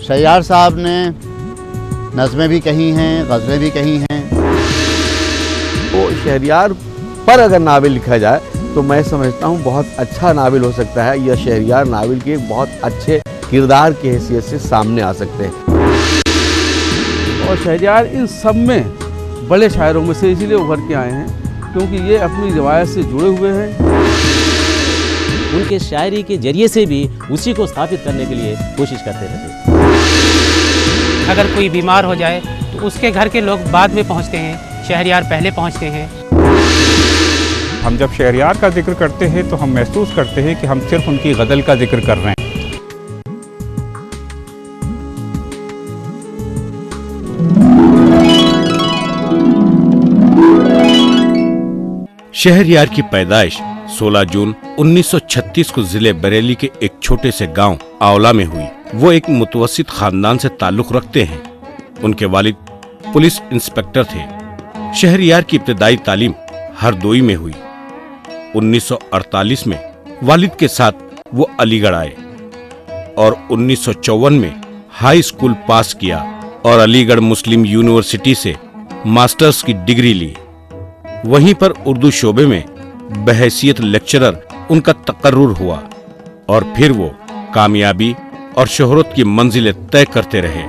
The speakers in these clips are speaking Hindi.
शैयार साहब ने नज़में भी कही हैं, गज़लें भी कही हैं। तो शहरियार पर अगर नावल लिखा जाए तो मैं समझता हूँ बहुत अच्छा नावल हो सकता है। यह शहरियार नावल के बहुत अच्छे किरदार की हैसियत से सामने आ सकते हैं। और शहरियार इन सब में बड़े शायरों में से इसीलिए उभर के आए हैं क्योंकि ये अपनी रिवायत से जुड़े हुए हैं। उनके शायरी के जरिए से भी उसी को स्थापित करने के लिए कोशिश करते रहते। अगर कोई बीमार हो जाए तो उसके घर के लोग बाद में पहुंचते हैं, शहरियार पहले पहुंचते हैं। हम जब शहरियार का जिक्र करते हैं तो हम महसूस करते हैं कि हम सिर्फ उनकी गज़ल का जिक्र कर रहे हैं। शहरयार की पैदाइश 16 जून 1936 को जिले बरेली के एक छोटे से गांव आंवला में हुई। वो एक मुतवस्सित खानदान से ताल्लुक रखते हैं। उनके वालिद पुलिस इंस्पेक्टर थे। शहरयार की इब्तदाई तालीम हरदोई में हुई। 1948 में वालिद के साथ वो अलीगढ़ आए और 1954 में हाई स्कूल पास किया और अलीगढ़ मुस्लिम यूनिवर्सिटी से मास्टर्स की डिग्री ली। वहीं पर उर्दू शोबे में बहैसियत लेक्चरर उनका तकर्रुर हुआ और फिर वो कामयाबी और शोहरत की मंजिलें तय करते रहे।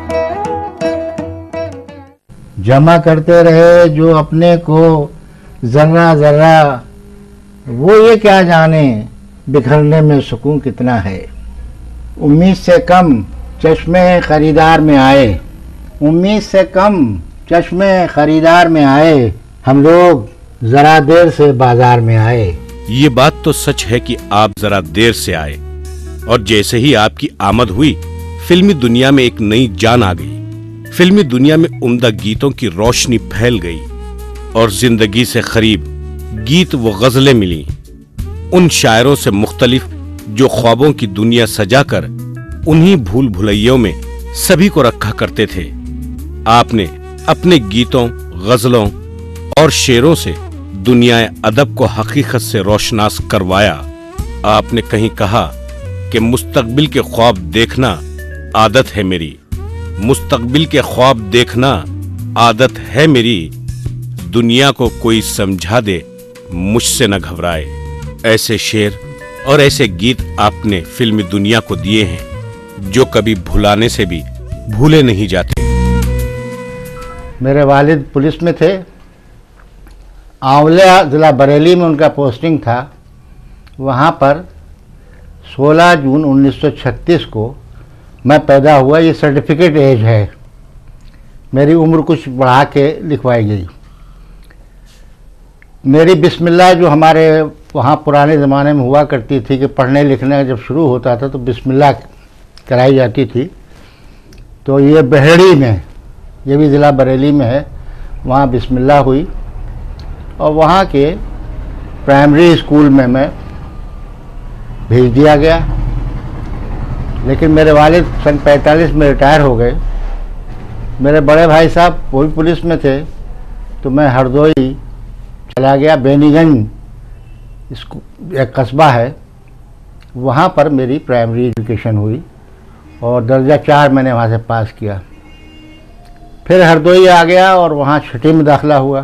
जमा करते रहे जो अपने को जर्रा जर्रा, वो ये क्या जाने बिखरने में सुकून कितना है। उम्मीद से कम चश्मे खरीदार में आए, उम्मीद से कम चश्मे खरीदार में आए, हम लोग जरा देर से बाजार में आए। ये बात तो सच है कि आप जरा देर से आए और जैसे ही आपकी आमद हुई फिल्मी दुनिया में एक नई जान आ गई। फिल्मी दुनिया में उम्दा गीतों की रोशनी फैल गई और जिंदगी से करीब गीत व गजलें मिली उन शायरों से मुख्तलिफ जो ख्वाबों की दुनिया सजाकर उन्हीं भूल भुलैयों में सभी को रखा करते थे। आपने अपने गीतों, गजलों और शेरों से दुनिया अदब को हकीकत से रोशनास करवाया। आपने कहीं कहा कि मुस्तकबिल के ख्वाब देखना आदत है मेरी, मुस्तकबिल के ख्वाब देखना आदत है मेरी, दुनिया को कोई समझा दे मुझसे न घबराए। ऐसे शेर और ऐसे गीत आपने फिल्मी दुनिया को दिए हैं जो कभी भुलाने से भी भूले नहीं जाते। मेरे वालिद पुलिस में थे। आंवला ज़िला बरेली में उनका पोस्टिंग था। वहाँ पर 16 जून 1936 को मैं पैदा हुआ। ये सर्टिफिकेट एज है, मेरी उम्र कुछ बढ़ा के लिखवाई गई। मेरी बिस्मिल्लाह जो हमारे वहाँ पुराने ज़माने में हुआ करती थी कि पढ़ने लिखने जब शुरू होता था तो बिस्मिल्लाह कराई जाती थी। तो ये बहेड़ी में, ये भी ज़िला बरेली में है, वहाँ बिस्मिल्लाह हुई और वहाँ के प्राइमरी स्कूल में मैं भेज दिया गया। लेकिन मेरे वालिद सन 45 में रिटायर हो गए। मेरे बड़े भाई साहब वो भी पुलिस में थे, तो मैं हरदोई चला गया। बेनीगंज एक कस्बा है, वहाँ पर मेरी प्राइमरी एजुकेशन हुई और दर्जा 4 मैंने वहाँ से पास किया। फिर हरदोई आ गया और वहाँ छठी में दाखिला हुआ।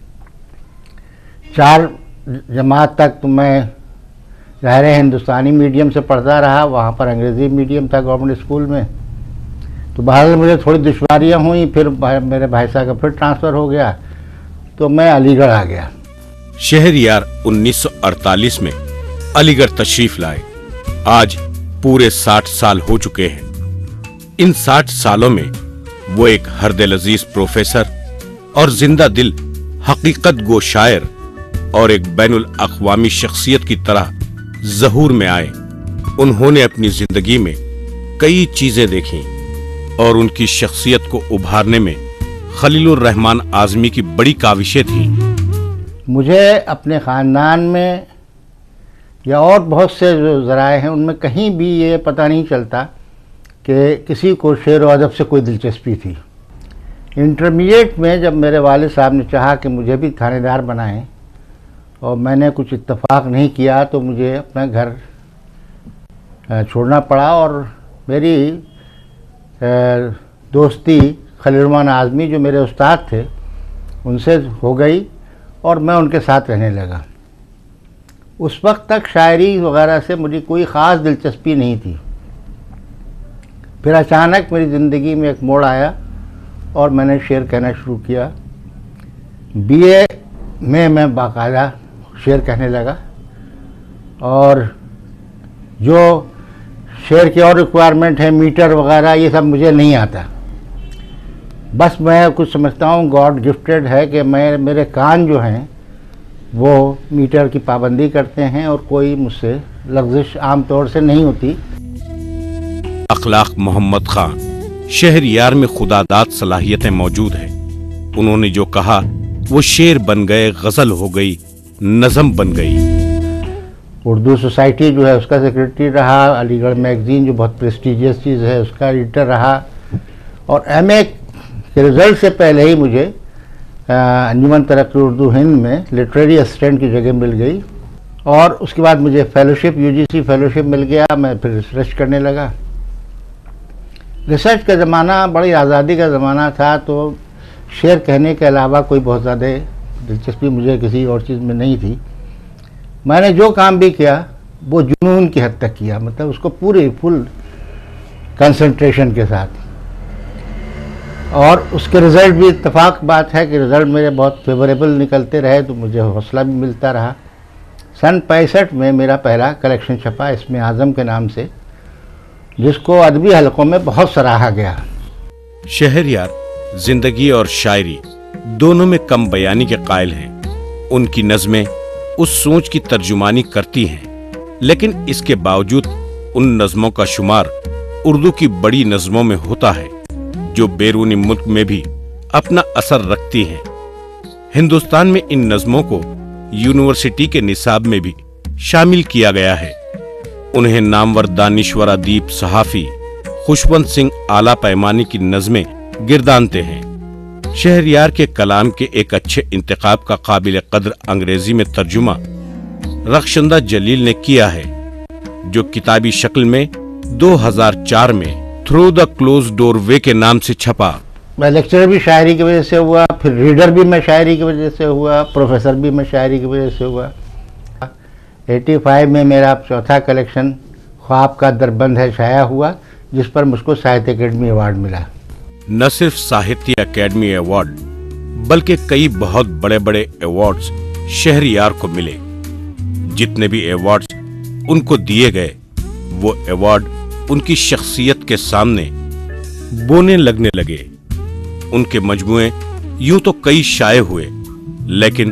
4 जमात तक तो मैं ज़ाहिर हिंदुस्तानी मीडियम से पढ़ता रहा। वहाँ पर अंग्रेज़ी मीडियम था गवर्नमेंट स्कूल में। तो बहरहाल मुझे थोड़ी दुश्वारियाँ हुई। फिर मेरे भाई साहब का फिर ट्रांसफ़र हो गया तो मैं अलीगढ़ आ गया। शहरयार 1948 में अलीगढ़ तशरीफ लाए। आज पूरे 60 साल हो चुके हैं। इन 60 सालों में वो एक हरदिल अजीज प्रोफेसर और जिंदा दिल हकीकत गो शायर और एक बैनुल अक़वामी शख्सियत की तरह ज़हूर में आए। उन्होंने अपनी जिंदगी में कई चीजें देखी और उनकी शख्सियत को उभारने में खलीलुर रहमान आज़मी की बड़ी काविशें थी। मुझे अपने ख़ानदान में या और बहुत से जो ज़राए हैं उनमें कहीं भी ये पता नहीं चलता कि किसी को शेर व अदब से कोई दिलचस्पी थी। इंटरमीडिएट में जब मेरे वालिद साहब ने चाहा कि मुझे भी थानेदार बनाएं और मैंने कुछ इत्तेफाक नहीं किया तो मुझे अपना घर छोड़ना पड़ा और मेरी दोस्ती खलील आज़मी जो मेरे उस्ताद थे उनसे हो गई और मैं उनके साथ रहने लगा। उस वक्त तक शायरी वगैरह से मुझे कोई ख़ास दिलचस्पी नहीं थी। फिर अचानक मेरी ज़िंदगी में एक मोड़ आया और मैंने शेर कहना शुरू किया। बीए में मैं बाकायदा शेर कहने लगा और जो शेर की और रिक्वायरमेंट है मीटर वगैरह ये सब मुझे नहीं आता। बस मैं कुछ समझता हूँ गॉड गिफ्टेड है कि मेरे कान जो हैं वो मीटर की पाबंदी करते हैं और कोई मुझसे लफ्ज़िश आम तौर से नहीं होती। अखलाक मोहम्मद खान, शहरयार में खुदादाद सलाहियतें मौजूद हैं। उन्होंने जो कहा वो शेर बन गए, गज़ल हो गई, नज़म बन गई। उर्दू सोसाइटी जो है उसका सेक्रेटरी रहा, अलीगढ़ मैगज़ीन जो बहुत प्रेस्टिजियस चीज़ है उसका एडिटर रहा और एमए के रिज़ल्ट से पहले ही मुझे अंजुमन तरक्की उर्दू हिंद में लिटरेरी असिस्टेंट की जगह मिल गई और उसके बाद मुझे फेलोशिप यूजीसी फेलोशिप मिल गया। मैं फिर रिसर्च करने लगा। रिसर्च का ज़माना बड़ी आज़ादी का ज़माना था तो शेर कहने के अलावा कोई बहुत ज़्यादा दिलचस्पी मुझे किसी और चीज़ में नहीं थी। मैंने जो काम भी किया वो जुनून की हद तक किया, मतलब उसको पूरे फुल कंसंट्रेशन के साथ और उसके रिज़ल्ट भी इत्तेफाक बात है कि रिज़ल्ट मेरे बहुत फेवरेबल निकलते रहे तो मुझे हौसला भी मिलता रहा। सन 65 में मेरा पहला कलेक्शन छपा इसमें आज़म के नाम से, जिसको अदबी हलकों में बहुत सराहा गया। शहरयार जिंदगी और शायरी दोनों में कम बयानी के कायल हैं। उनकी नज़में उस सोच की तर्जुमानी करती हैं, लेकिन इसके बावजूद उन नज़मों का शुमार उर्दू की बड़ी नज़मों में होता है जो बैरूनी मुल्क में भी अपना असर रखती हैं। हिंदुस्तान में इन नज़मों को यूनिवर्सिटी के निसाब में भी शामिल किया गया है। उन्हें नामवर दानिश्वर अदीब सहाफ़ी खुशवंत सिंह आला पैमाने की नज़में गिरदानते हैं। शहरयार के कलाम के एक अच्छे इंतखाब का काबिल कद्र अंग्रेजी में तर्जुमा रख्शंदा जलील ने किया है, जो किताबी शक्ल में 2004 में through the close door way के नाम से छपा। मैं लेक्चरर भी शायरी की वजह से हुआ, फिर रीडर भी मैं शायरी की वजह से हुआ, प्रोफेसर भी मैं शायरी की वजह से हुआ। 85 में मेरा चौथा कलेक्शन ख्वाब का दरबंद है शाया हुआ, जिस पर मुझको साहित्य अकेडमी अवार्ड मिला। न सिर्फ साहित्य अकेडमी अवार्ड बल्कि कई बहुत बड़े बड़े अवार्ड्स शहरयार को मिले। जितने भी अवार्ड्स उनको दिए गए वो अवार्ड उनकी शख्सियत के सामने बोने लगने लगे। उनके मजमुए यूं तो कई शाये हुए, लेकिन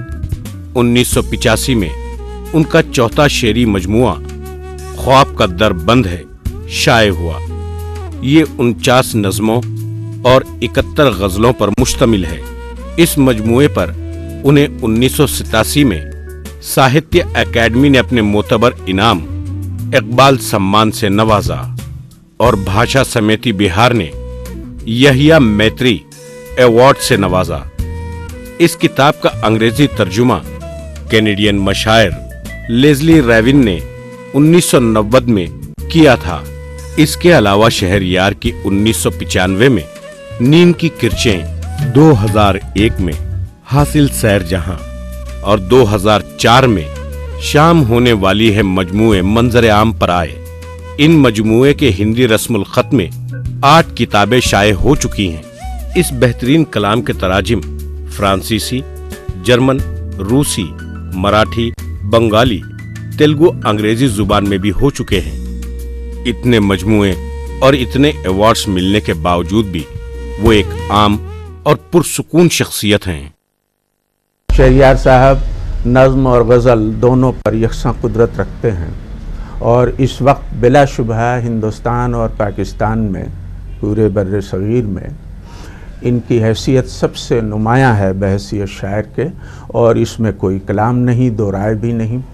1985 में उनका चौथा शेरी मजमुआ ख्वाब का दर बंद है शाये हुआ। ये 49 नज़मों और 71 गज़लों पर मुश्तमिल है। इस मजमुए पर उन्हें 1987 में साहित्य अकेडमी ने अपने मोतबर इनाम इकबाल सम्मान से नवाजा और भाषा समिति बिहार ने यहिया मैत्री अवार्ड से नवाजा। इस किताब का अंग्रेजी तर्जुमा कैनेडियन मशायर लेज़ली रेविन ने 1990 में किया था। इसके अलावा शहरयार की 1995 में नींद की किरचें, 2001 में हासिल सैर जहां और 2004 में शाम होने वाली है मजमुए मंजर आम पर आए। इन मजमुए के हिंदी रस्मुल खत में 8 किताबें शाये हो चुकी हैं। इस बेहतरीन कलाम के तराजिम फ्रांसीसी, जर्मन, रूसी, मराठी, बंगाली, तेलुगु, अंग्रेजी जुबान में भी हो चुके हैं। इतने मजमुए और इतने अवार्ड्स मिलने के बावजूद भी वो एक आम और पुरसुकून शख्सियत हैं। शहरयार साहब नज़्म और गज़ल दोनों पर यकसां कुदरत रखते हैं और इस वक्त बिलाशुबहा हिंदुस्तान और पाकिस्तान में पूरे बर्रे सगीर में इनकी हैसियत सबसे नुमायाँ है बहैसियत शायर के, और इसमें कोई कलाम नहीं, दो राय भी नहीं।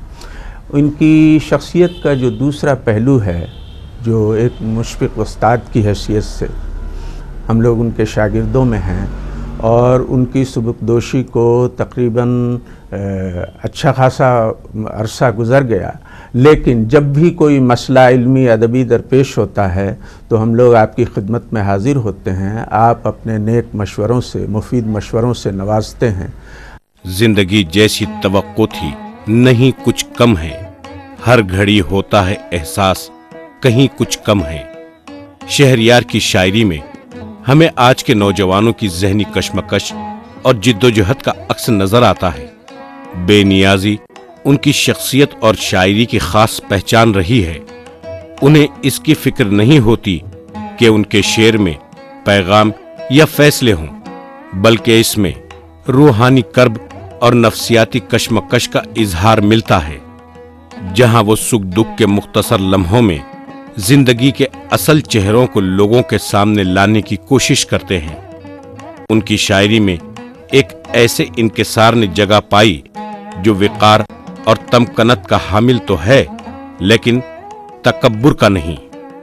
इनकी शख्सियत का जो दूसरा पहलू है, जो एक मुशफ़िक़ उस्ताद की हैसियत से हम लोग उनके शागिर्दों में हैं और उनकी सुबुकदोशी को तकरीबन अच्छा खासा अरसा गुज़र गया, लेकिन जब भी कोई मसला इल्मी अदबी दरपेश होता है तो हम लोग आपकी खिदमत में हाजिर होते हैं। आप अपने नेक मशवरों से, मुफीद मशवरों से नवाजते हैं। जिंदगी जैसी तवक्को थी नहीं कुछ कम है, हर घड़ी होता है एहसास कहीं कुछ कम है। शहरयार की शायरी में हमें आज के नौजवानों की जहनी कशमकश और जिद्दोजहद का अक्स नजर आता है। बेनियाजी उनकी शख्सियत और शायरी की खास पहचान रही है। उन्हें इसकी फिक्र नहीं होती कि उनके शेर में पैगाम या फैसले हों, बल्कि इसमें रूहानी कर्ब और नफ्सियाती कशमकश का इजहार मिलता है। जहां वो सुख दुख के मुख्तसर लम्हों में जिंदगी के असल चेहरों को लोगों के सामने लाने की कोशिश करते हैं। उनकी शायरी में एक ऐसे इनकिसार ने जगह पाई जो विकार और तमकनत का हामिल तो है, लेकिन तकब्बुर का नहीं।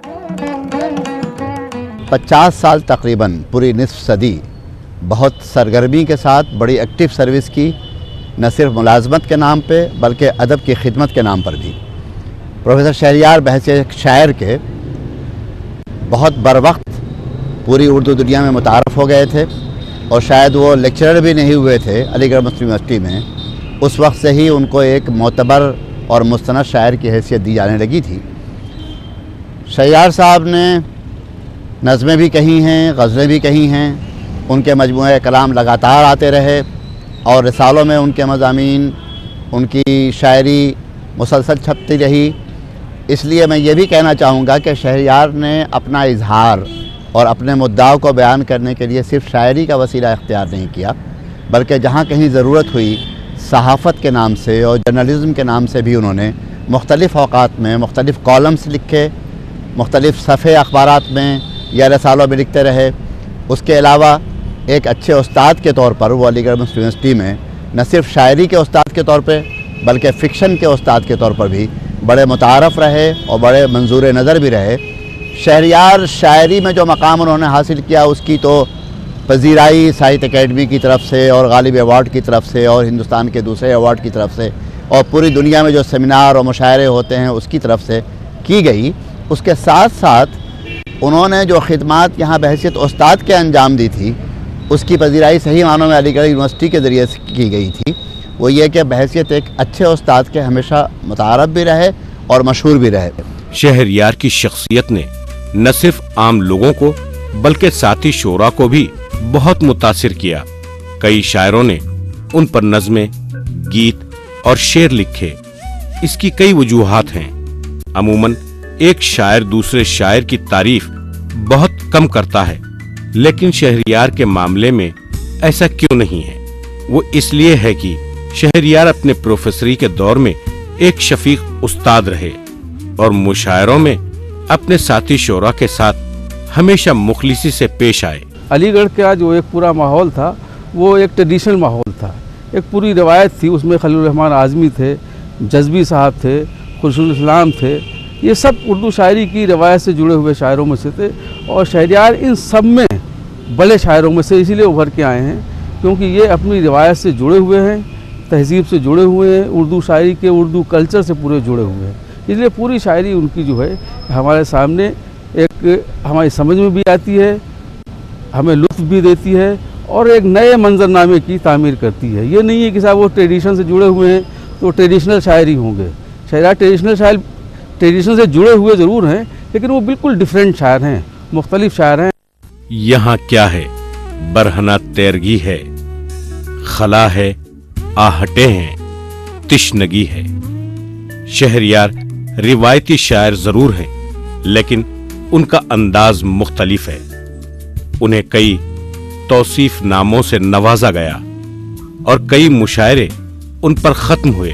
50 साल तकरीबन, पूरी निस्फ सदी बहुत सरगर्मी के साथ बड़ी एक्टिव सर्विस की, न सिर्फ मुलाजमत के नाम पे बल्कि अदब की खिदमत के नाम पर भी। प्रोफेसर शहरयार बहैसियत शायर के बहुत बरवक्त पूरी उर्दू दुनिया में मुतारफ़ हो गए थे, और शायद वो लेक्चरर भी नहीं हुए थे अलीगढ़ मुस्लिम यूनिवर्सिटी में, उस वक्त से ही उनको एक मोतबर और मुस्तनद शायर की हैसियत दी जाने लगी थी। शय्यार साहब ने नज़में भी कही हैं, गज़लें भी कही हैं। उनके मजमूए कलाम लगातार आते रहे और रिसालों में उनके मज़ामीन, उनकी शायरी मुसलसल छपती रही। इसलिए मैं ये भी कहना चाहूँगा कि शहरयार ने अपना इजहार और अपने मुद्दाओं को बयान करने के लिए सिर्फ शायरी का वसीला इख्तियार नहीं किया, बल्कि जहाँ कहीं ज़रूरत हुई सहाफ़त के नाम से और जर्नलिज़म के नाम से भी उन्होंने मुख्तलिफ़ औक़ात में मुख्तलिफ़ कॉलम्स लिखे, मुख्तलिफ़ सफ़े अखबारात में या रसालों में लिखते रहे। उसके अलावा एक अच्छे उस्ताद के तौर पर वो अलीगढ़ मुस्लिम यूनिवर्सिटी में न सिर्फ शायरी के उस्ताद के तौर पर बल्कि फ़िक्शन के उस्ताद के तौर पर भी बड़े मुतारफ़ रहे और बड़े मंजूर नज़र भी रहे। शहरयार शायरी में जो मकाम उन्होंने हासिल किया उसकी तो पजीराई साहित्य अकेडमी की तरफ से और गालिब अवार्ड की तरफ से और हिंदुस्तान के दूसरे अवार्ड की तरफ से और पूरी दुनिया में जो सेमिनार और मुशायरे होते हैं उसकी तरफ से की गई। उसके साथ साथ उन्होंने जो खिदमात यहाँ बहैसियत उस्ताद के अंजाम दी थी उसकी पजीराई सही मानों में अलीगढ़ यूनिवर्सिटी के ज़रिए से की गई थी। वो ये कि बहैसियत एक अच्छे उस्ताद के हमेशा मुतारफ़ भी रहे और मशहूर भी रहे। शहरयार की शख्सियत ने न सिर्फ आम लोगों को बल्कि साथी शोरा को भी बहुत मुतासिर किया। कई शायरों ने उन पर नज़में, गीत और शेर लिखे। इसकी कई वजूहात हैं। अमूमन एक शायर दूसरे शायर की तारीफ बहुत कम करता है, लेकिन शहरयार के मामले में ऐसा क्यों नहीं है? वो इसलिए है कि शहरयार अपने प्रोफेसरी के दौर में एक शफीक उस्ताद रहे और मुशायरों में अपने साथी शोरा के साथ हमेशा मुखलिसी से पेश आए। अलीगढ़ का जो एक पूरा माहौल था वो एक ट्रेडिशनल माहौल था, एक पूरी रवायत थी। उसमें खलील रहमान आज़मी थे, जज़बी साहब थे, खुशरुल इस्लाम थे। ये सब उर्दू शायरी की रवायत से जुड़े हुए शायरों में से थे और शहरयार इन सब में बड़े शायरों में से इसीलिए उभर के आए हैं क्योंकि ये अपनी रवायत से जुड़े हुए हैं, तहजीब से जुड़े हुए हैं, उर्दू शायरी के उर्दू कल्चर से पूरे जुड़े हुए हैं। इसलिए पूरी शायरी उनकी जो है हमारे सामने एक हमारी समझ में भी आती है, हमें लुत्फ़ भी देती है और एक नए मंजरनामे की तामीर करती है। ये नहीं है कि साहब वो ट्रेडिशन से जुड़े हुए हैं तो ट्रेडिशनल शायरी होंगे। शहरयार ट्रेडिशनल शायर ट्रेडिशन से जुड़े हुए ज़रूर हैं, लेकिन वो बिल्कुल डिफरेंट शायर हैं, मुख्तलिफ शायर हैं। यहाँ क्या है? बरहना तैरगी है, खला है, आहटे हैं, तिश्नगी है। शहरयार रिवायती शायर जरूर हैं, लेकिन उनका अंदाज मुख्तलिफ है। उन्हें कई तौसीफ नामों से नवाजा गया और कई मुशायरे उन पर खत्म हुए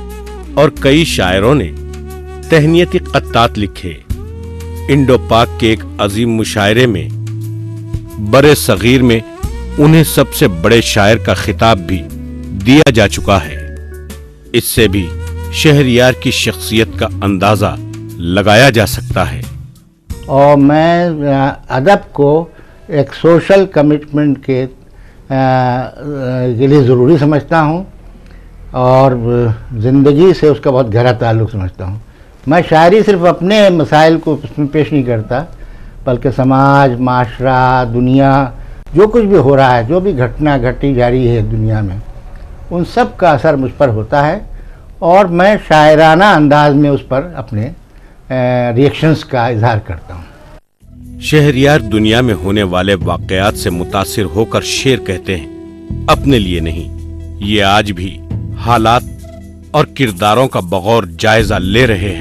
और कई शायरों ने तहनीयती क़त्तात लिखे। इंडो पाक के एक अजीम मुशायरे में बरे सगीर में उन्हें सबसे बड़े शायर का खिताब भी दिया जा चुका है। इससे भी शहरयार की शख्सियत का अंदाजा लगाया जा सकता है। और मैं अदब को एक सोशल कमिटमेंट के लिए ज़रूरी समझता हूँ। और ज़िंदगी से उसका बहुत गहरा ताल्लुक़ समझता हूँ। मैं शायरी सिर्फ़ अपने मसाइल को उसमें पेश नहीं करता, बल्कि समाज, माशरा, दुनिया, जो कुछ भी हो रहा है, जो भी घटना घटी जा रही है दुनिया में, उन सब का असर मुझ पर होता है और मैं शायराना अंदाज में उस पर अपने रिएक्शंस का इजहार करता हूँ। शहरयार दुनिया में होने वाले वाकयात से मुतासिर होकर शेर कहते हैं, अपने लिए नहीं, ये आज भी हालात और किरदारों का बगौर जायजा ले रहे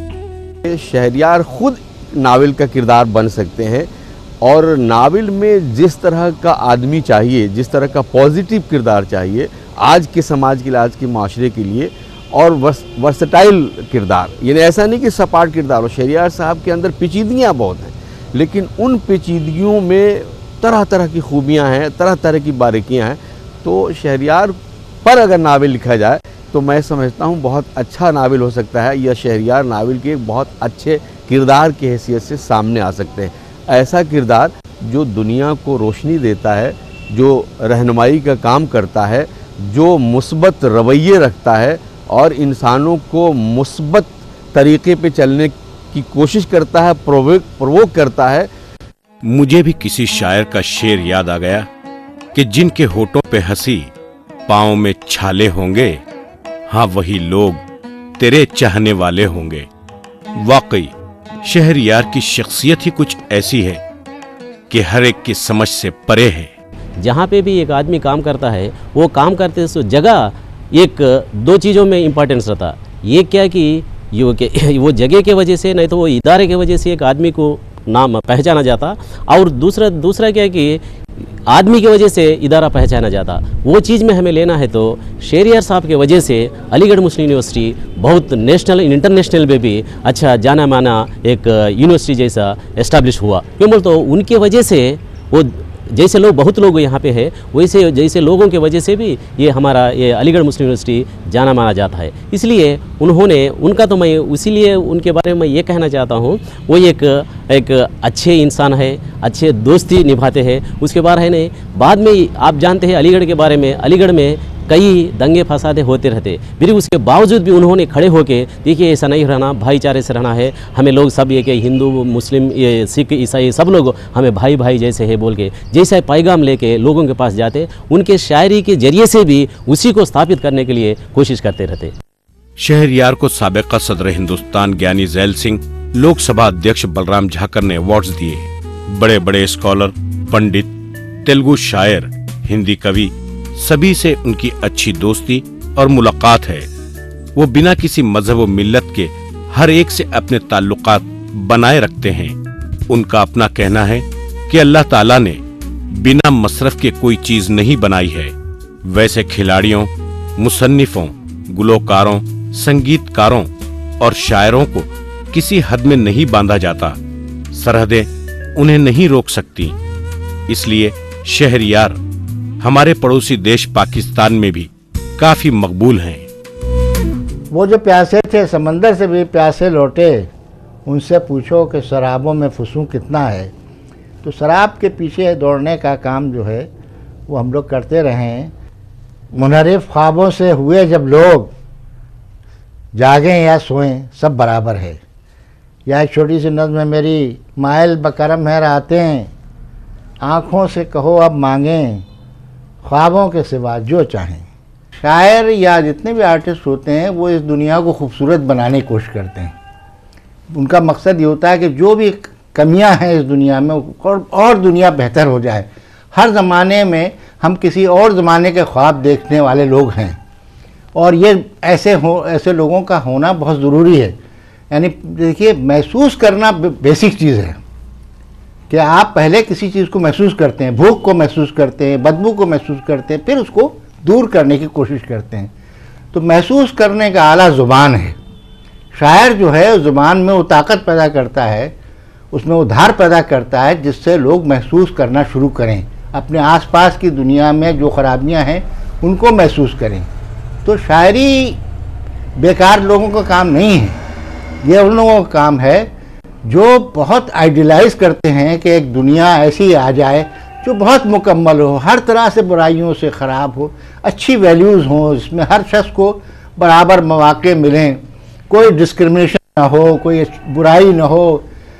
हैं। शहरयार खुद नावल का किरदार बन सकते हैं और नावल में जिस तरह का आदमी चाहिए, जिस तरह का पॉजिटिव किरदार चाहिए आज के समाज के लिए, आज के माशरे के लिए, और वर्सटाइल किरदार, यानी ऐसा नहीं कि सपाट किरदार हो। शहरयार साहब के अंदर पेचीदगियाँ बहुत हैं, लेकिन उन पेचीदगियों में तरह तरह की खूबियाँ हैं, तरह तरह की बारीकियाँ हैं। तो शहरयार पर अगर नावल लिखा जाए तो मैं समझता हूँ बहुत अच्छा नावल हो सकता है, या शहरयार नावल के एक बहुत अच्छे किरदार की हैसियत से सामने आ सकते हैं। ऐसा किरदार जो दुनिया को रोशनी देता है, जो रहनुमाई का काम करता है, जो मुस्बत रवैये रखता है और इंसानों को मुस्बत तरीक़े पे चलने की कोशिश करता है, प्रोवोक करता है। मुझे भी किसी शायर का शेर याद आ गया कि जिनके होठों पे हंसी, पाँव में छाले होंगे, हाँ वही लोग तेरे चाहने वाले होंगे। वाकई शहरयार की शख्सियत ही कुछ ऐसी है कि हर एक की समझ से परे है। जहाँ पे भी एक आदमी काम करता है, वो काम करते सो जगह एक दो चीज़ों में इम्पोर्टेंस रहता। ये क्या कि वो जगह के वजह से, नहीं तो वो इदारे के वजह से एक आदमी को नाम पहचाना जाता, और दूसरा क्या कि आदमी की वजह से इदारा पहचाना जाता। वो चीज़ में हमें लेना है तो शहरयार साहब के वजह से अलीगढ़ मुस्लिम यूनिवर्सिटी बहुत नेशनल इंटरनेशनल में भी अच्छा जाना माना एक यूनिवर्सिटी जैसा एस्टैब्लिश हुआ। क्यों बोल, तो उनके वजह से वो जैसे लोग, बहुत लोग यहाँ पे है, वैसे जैसे लोगों के वजह से भी ये हमारा ये अलीगढ़ मुस्लिम यूनिवर्सिटी जाना माना जाता है। इसलिए उनका तो मैं इसीलिए उनके बारे में ये कहना चाहता हूँ, वो एक अच्छे इंसान है, अच्छे दोस्ती निभाते हैं। उसके बाद में आप जानते हैं अलीगढ़ के बारे में, अलीगढ़ में कई दंगे फसादे होते रहते, फिर उसके बावजूद भी उन्होंने खड़े होके देखिए ऐसा नहीं रहना, भाईचारे से रहना है, हमें लोग सब ये कि हिंदू, मुस्लिम, ये सिख, ईसाई सब लोग हमें भाई भाई जैसे है बोल के जैसा पैगाम लेके लोगों के पास जाते, उनके शायरी के जरिए से भी उसी को स्थापित करने के लिए कोशिश करते रहते। शहरयार को साबिका सदर हिंदुस्तान ज्ञानी जैल सिंह, लोकसभा अध्यक्ष बलराम झाकर ने अवार्ड्स दिए। बड़े बड़े स्कॉलर, पंडित, तेलुगु शायर, हिंदी कवि, सभी से उनकी अच्छी दोस्ती और मुलाकात है। वो बिना किसी मजहब व मिल्लत के हर एक से अपने ताल्लुकात बनाए रखते हैं। उनका अपना कहना है कि अल्लाह ताला ने बिना मसरफ के कोई चीज नहीं बनाई है। वैसे खिलाड़ियों, मुसन्निफों, गुलकारों, संगीतकारों और शायरों को किसी हद में नहीं बांधा जाता, सरहदें उन्हें नहीं रोक सकती। इसलिए शहरयार हमारे पड़ोसी देश पाकिस्तान में भी काफी मकबूल हैं। वो जो प्यासे थे, समंदर से भी प्यासे लौटे, उनसे पूछो कि शराबों में फुसूं कितना है। तो शराब के पीछे दौड़ने का काम जो है वो हम लोग करते रहे हैं। मुनहरिफ ख्वाबों से हुए जब लोग, जागें या सोएं सब बराबर है। या एक छोटी सी नज़्म है मेरी, माइल बकरम है रातें, आँखों से कहो अब मांगें, ख्वाबों के सिवा जो चाहें। शायर या जितने भी आर्टिस्ट होते हैं वो इस दुनिया को खूबसूरत बनाने की कोशिश करते हैं। उनका मकसद ये होता है कि जो भी कमियां हैं इस दुनिया में और दुनिया बेहतर हो जाए। हर ज़माने में हम किसी और ज़माने के ख्वाब देखने वाले लोग हैं और ये ऐसे लोगों का होना बहुत ज़रूरी है। यानी देखिए, महसूस करना बेसिक चीज़ है कि आप पहले किसी चीज़ को महसूस करते हैं, भूख को महसूस करते हैं, बदबू को महसूस करते हैं, फिर उसको दूर करने की कोशिश करते हैं। तो महसूस करने का आला ज़ुबान है। शायर जो है उस ज़ुबान में वो ताकत पैदा करता है, उसमें वो धार पैदा करता है जिससे लोग महसूस करना शुरू करें, अपने आसपास की दुनिया में जो ख़राबियाँ हैं उनको महसूस करें। तो शायरी बेकार लोगों का काम नहीं है, ये उन लोगों का काम है जो बहुत आइडियलाइज करते हैं कि एक दुनिया ऐसी आ जाए जो बहुत मुकम्मल हो, हर तरह से बुराइयों से ख़राब हो, अच्छी वैल्यूज़ हों, इसमें हर शख्स को बराबर मौक़े मिलें, कोई डिस्क्रिमिनेशन ना हो, कोई बुराई ना हो,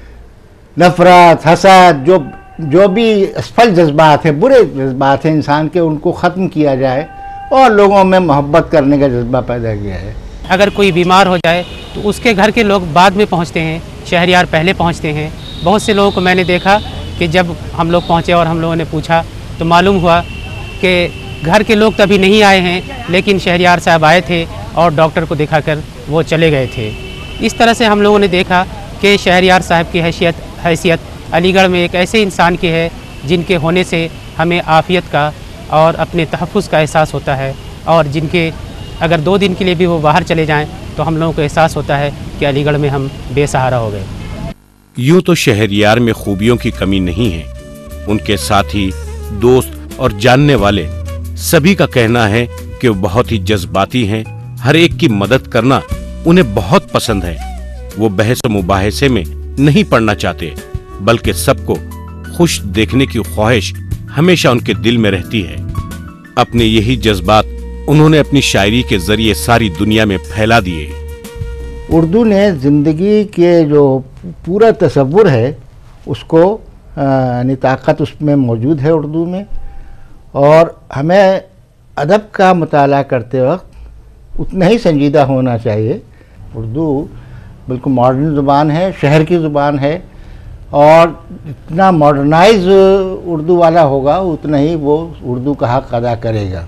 नफ़रत, हसद, जो भी असफल जज्बात हैं, बुरे जज्बात हैं इंसान के, उनको ख़त्म किया जाए और लोगों में मोहब्बत करने का जज्बा पैदा किया है। अगर कोई बीमार हो जाए तो उसके घर के लोग बाद में पहुंचते हैं, शहरियार पहले पहुंचते हैं। बहुत से लोगों को मैंने देखा कि जब हम लोग पहुंचे और हम लोगों ने पूछा तो मालूम हुआ कि घर के लोग तो अभी नहीं आए हैं, लेकिन शहरियार साहब आए थे और डॉक्टर को दिखाकर वो चले गए थे। इस तरह से हम लोगों ने देखा कि शहरियार साहब की हैसियत अलीगढ़ में एक ऐसे इंसान की है जिनके होने से हमें आफ़ियत का और अपने तहफ़्फ़ुज़ का एहसास होता है, और जिनके अगर 2 दिन के लिए भी वो बाहर चले जाएं तो हम लोगों को एहसास होता है कि अलीगढ़ में हम बेसहारा हो गए। यूं तो शहरियार में खूबियों की कमी नहीं है, उनके साथी, दोस्त और जानने वाले सभी का कहना है कि वो बहुत ही जज्बाती हैं। हर एक की मदद करना उन्हें बहुत पसंद है। वो बहस मुबाहिसे में नहीं पड़ना चाहते, बल्कि सबको खुश देखने की ख्वाहिश हमेशा उनके दिल में रहती है। अपने यही जज्बात उन्होंने अपनी शायरी के जरिए सारी दुनिया में फैला दिए। उर्दू ने ज़िंदगी के जो पूरा तसव्वुर है उसको यानी ताकत उसमें मौजूद है उर्दू में, और हमें अदब का मुताला करते वक्त उतना ही संजीदा होना चाहिए। उर्दू बिल्कुल मॉडर्न ज़ुबान है, शहर की ज़ुबान है, और जितना मॉडर्नाइज उर्दू वाला होगा उतना ही वो उर्दू का हक़ अदा करेगा।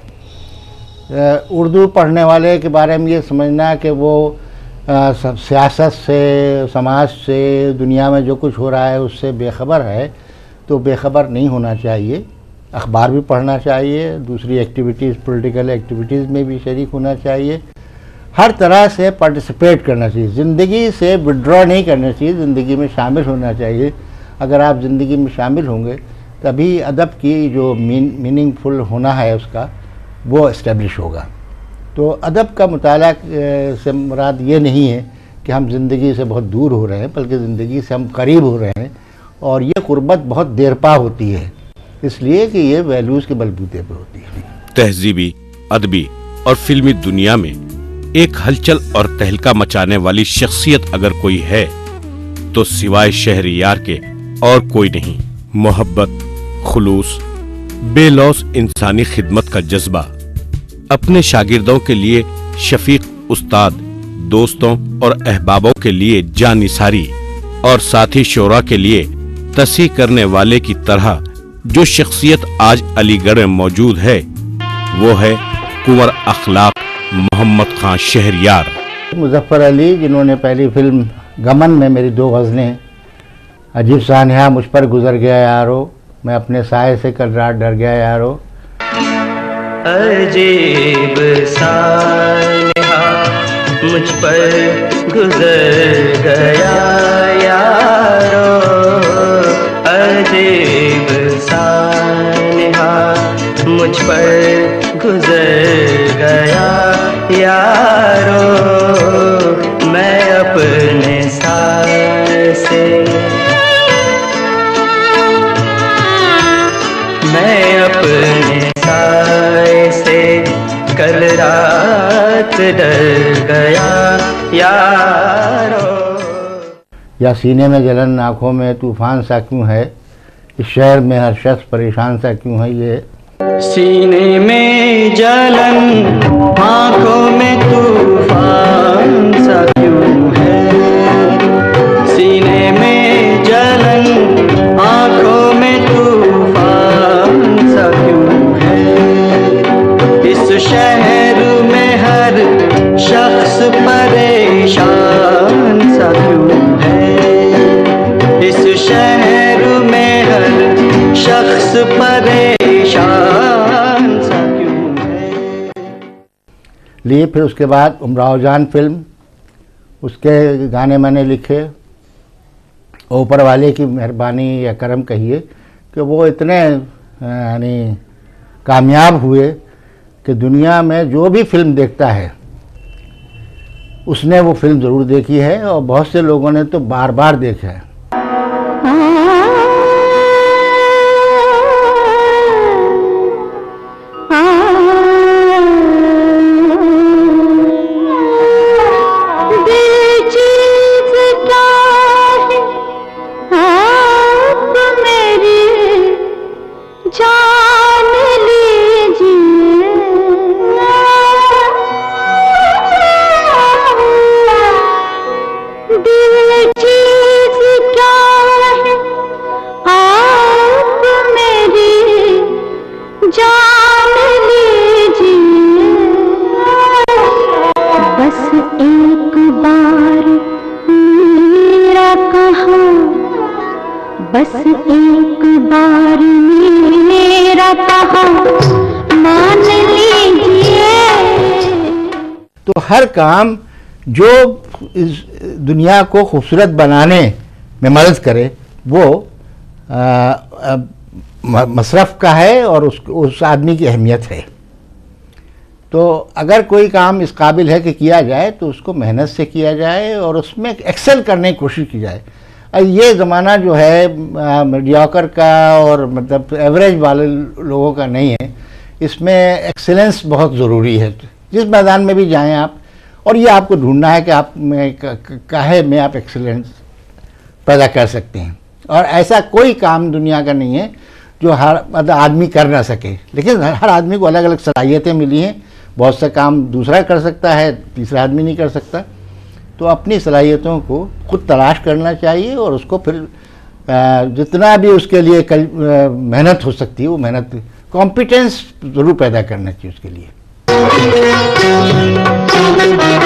उर्दू पढ़ने वाले के बारे में ये समझना कि वो सब सियासत से, समाज से, दुनिया में जो कुछ हो रहा है उससे बेखबर है, तो बेखबर नहीं होना चाहिए। अखबार भी पढ़ना चाहिए, दूसरी एक्टिविटीज़, पॉलिटिकल एक्टिविटीज़ में भी शरीक होना चाहिए, हर तरह से पार्टिसिपेट करना चाहिए। ज़िंदगी से विड्रॉ नहीं करना चाहिए, ज़िंदगी में शामिल होना चाहिए। अगर आप ज़िंदगी में शामिल होंगे तभी अदब की जो मीनिंगफुल होना है उसका वो इस्टेब्लिश होगा। तो अदब का मुताला से मुराद ये नहीं है कि हम ज़िंदगी से बहुत दूर हो रहे हैं, बल्कि ज़िंदगी से हम करीब हो रहे हैं, और ये कुर्बत बहुत देर पा होती है, इसलिए कि ये वैल्यूज़ के बलबूते पे होती है। तहजीबी, अदबी और फिल्मी दुनिया में एक हलचल और तहलका मचाने वाली शख्सियत अगर कोई है तो सिवाय शहरियार के और कोई नहीं। मोहब्बत, खुलूस, बेलौस इंसानी खिदमत का जज्बा, अपने शागिर्दों के लिए शफीक उस्ताद, दोस्तों और अहबाबों के लिए जानिसारी, और साथी शोरा के लिए तसी करने वाले की तरह जो शख्सियत आज अलीगढ़ में मौजूद है वो है कुंवर अखलाक मोहम्मद खान शहरियार। मुजफ्फर अली, जिन्होंने पहली फिल्म गमन में मेरी 2 गज़लें, अजीब सान्हा मुझ पर गुजर गया यारो, मैं अपने साए से कल रात डर गया यारो, अजीब सान्हा मुझ पर गुजर गया यारो, अजीब सान्हा मुझ पर गुजर गया यारो, मैं अपने साए से, मैं अपने साए से कल रात डर गया यारो। या सीने में जलन, आँखों में तूफान सा क्यों है, इस शहर में हर शख्स परेशान सा क्यों है। ये सीने में जलन, आँखों में तूफान सा क्यों है, सीने में जलन, आँखों में तूफान सा क्यों है, इस शहर में हर शख्स परेशान सा क्यों है, इस शहर में हर शख्स परेशान सा क्यों है। लिए फिर उसके बाद उमराव जान फिल्म, उसके गाने मैंने लिखे। ऊपर वाले की मेहरबानी या करम कहिए कि वो इतने यानी कामयाब हुए कि दुनिया में जो भी फिल्म देखता है उसने वो फिल्म ज़रूर देखी है, और बहुत से लोगों ने तो बार बार देखा है। बस एक बार मेरा कहा मान लीजिए। तो हर काम जो इस दुनिया को खूबसूरत बनाने में मदद करे वो मसरफ़ का है और उस आदमी की अहमियत है। तो अगर कोई काम इस काबिल है कि किया जाए तो उसको मेहनत से किया जाए और उसमें एक्सेल करने की कोशिश की जाए। ये ज़माना जो है मीडियोकर का और मतलब एवरेज वाले लोगों का नहीं है, इसमें एक्सेलेंस बहुत ज़रूरी है। जिस मैदान में भी जाएं आप, और ये आपको ढूंढना है कि आप में काहे में आप एक्सेलेंस पैदा कर सकते हैं। और ऐसा कोई काम दुनिया का नहीं है जो हर मतलब आदमी कर ना सके, लेकिन हर आदमी को अलग अलग सलाहियतें मिली हैं। बहुत से काम दूसरा कर सकता है, तीसरा आदमी नहीं कर सकता। तो अपनी सलाहियतों को खुद तलाश करना चाहिए और उसको फिर जितना भी उसके लिए मेहनत हो सकती है वो मेहनत, कॉम्पिटेंस ज़रूर पैदा करना चाहिए उसके लिए।